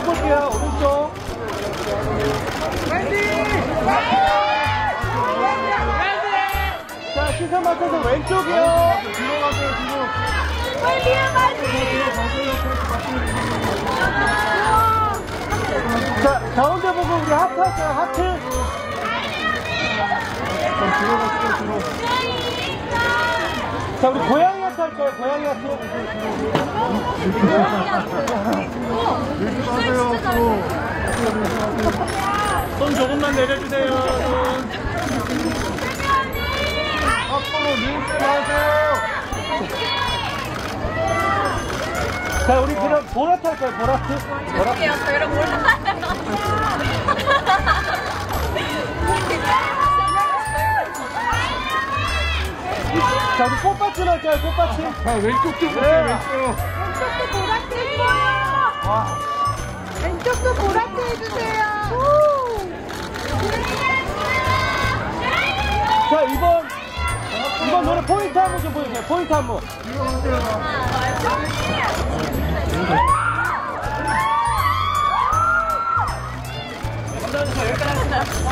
오른쪽 볼게요. 오른쪽. 자, 시선 맞춰서 왼쪽이요. 뒤로 가세요, 뒤로. 자, 가운데 보고 우리 하트 할까요? 하트. 뒤로 가세요, 뒤로. 자, 우리 고양이 하트 할까요? 고양이 하트. 손 조금만 내려주세요. 손. 앞으로 밀지 마세요. 자, 우리 그럼 보라트 할까요? 보라트? 죄송해요. 저희랑 몰라요. 자, 우리 꽃받침 할까요? 꽃받침? 자, 왼쪽 좀 보세요, 왼쪽. 왼쪽도 보라트 해줘요. 왼쪽도 보라트 해주세요. 자, 이번 노래 포인트 한 번 좀 보여주세요. 포인트 한 번. 감사합니다. 여기까지 하겠습니다.